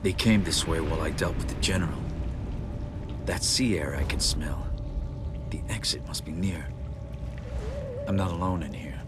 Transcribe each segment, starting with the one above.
They came this way while I dealt with the General. That sea air I can smell. The exit must be near. I'm not alone in here.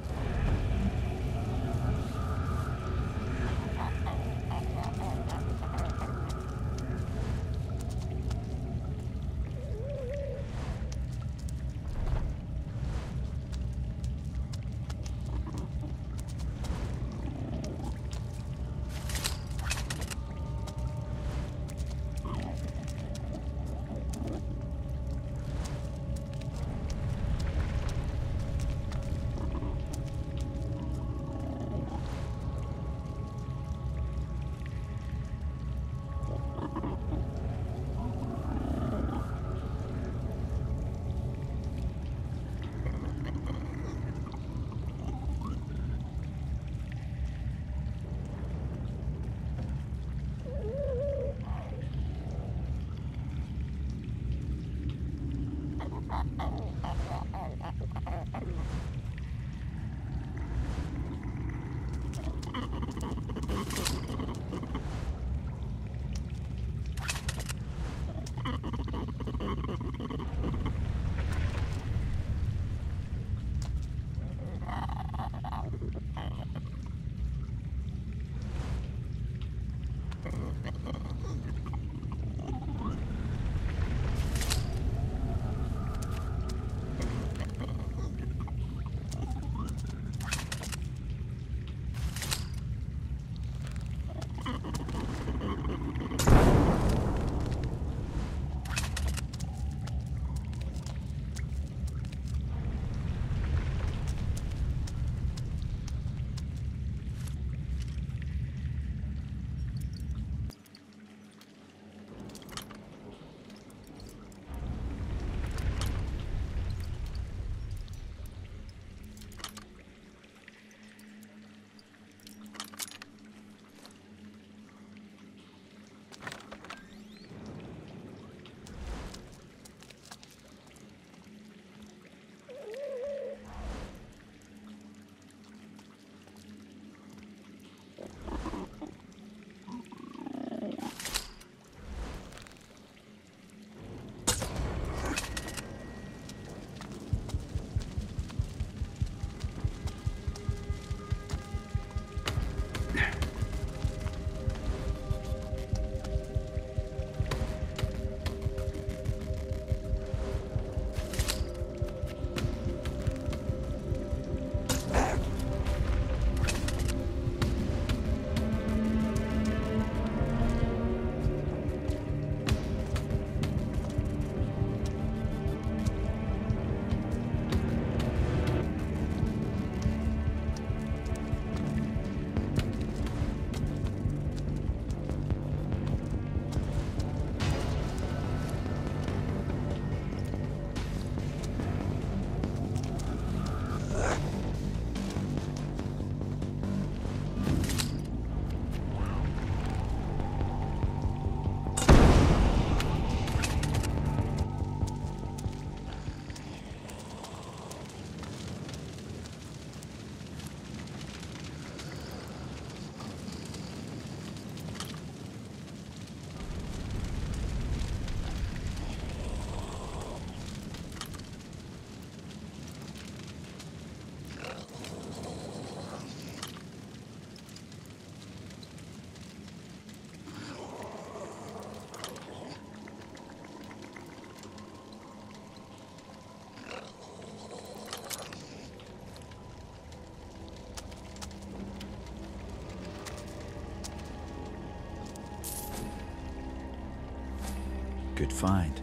Good find.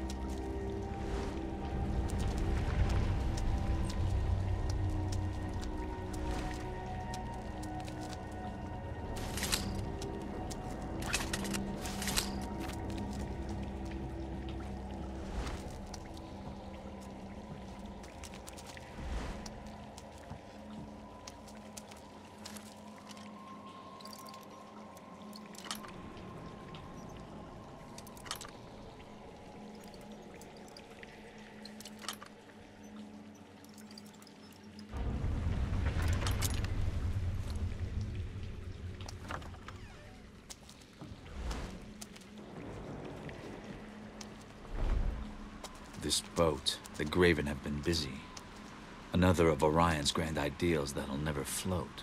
this boat, the Graven have been busy. Another of Orion's grand ideals that'll never float.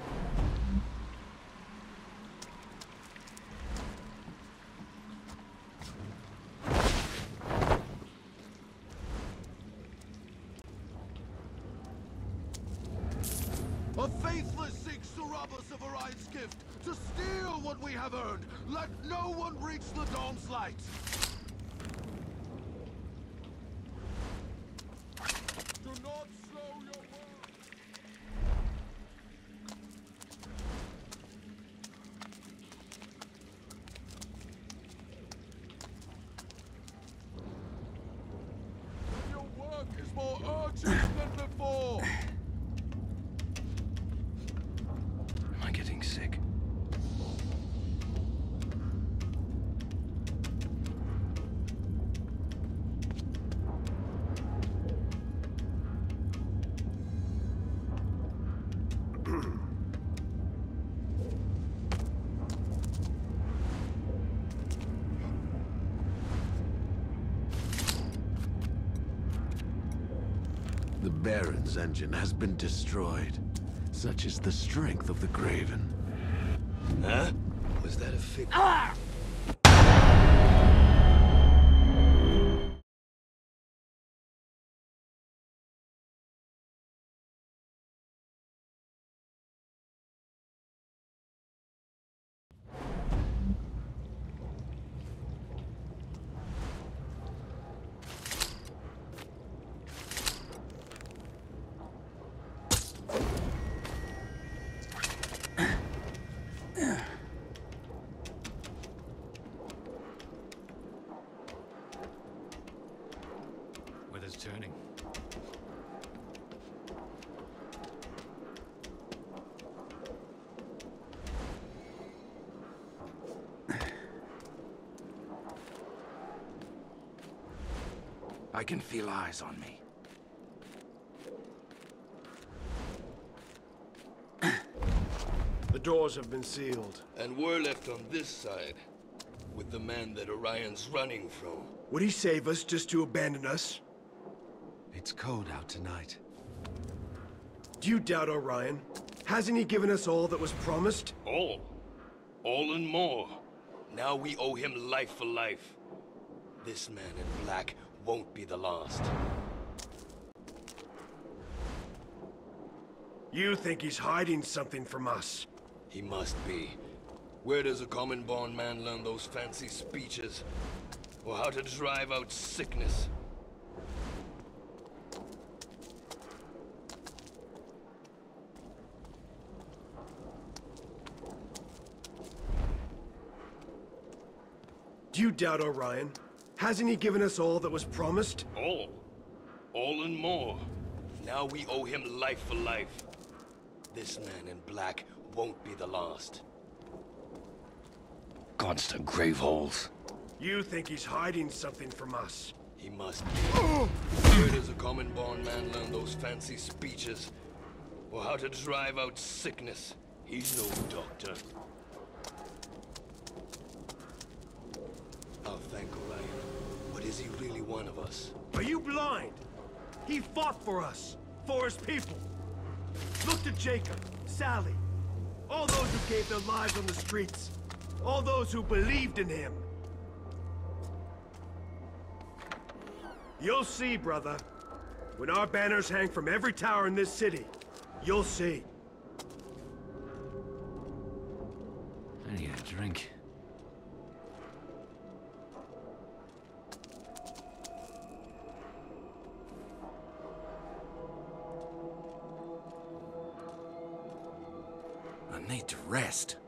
A faithless seeks to rob us of Orion's gift, to steal what we have earned. Let no one reach the dawn's light. Do not slow your work. Your work is more urgent than before. Am I getting sick? The Baron's engine has been destroyed. Such is the strength of the Graven. Huh? Was that a fig? Weather's turning. I can feel eyes on me. The doors have been sealed. And we're left on this side, with the man that Orion's running from. Would he save us just to abandon us? It's cold out tonight. Do you doubt Orion? Hasn't he given us all that was promised? All. All and more. Now we owe him life for life. This man in black won't be the last. You think he's hiding something from us? He must be. Where does a common-born man learn those fancy speeches? Or how to drive out sickness? Do you doubt Orion? Hasn't he given us all that was promised? All. All and more. Now we owe him life for life. This man in black won't be the last. Constant grave holes. You think he's hiding something from us? He must be. Where does a common-born man learn those fancy speeches? Or how to drive out sickness? He's no doctor. I'll thank Orion. But is he really one of us? Are you blind? He fought for us, for his people. Look to Jacob, Sally, all those who gave their lives on the streets, all those who believed in him. You'll see, brother. When our banners hang from every tower in this city, you'll see. I need a drink. I need to rest.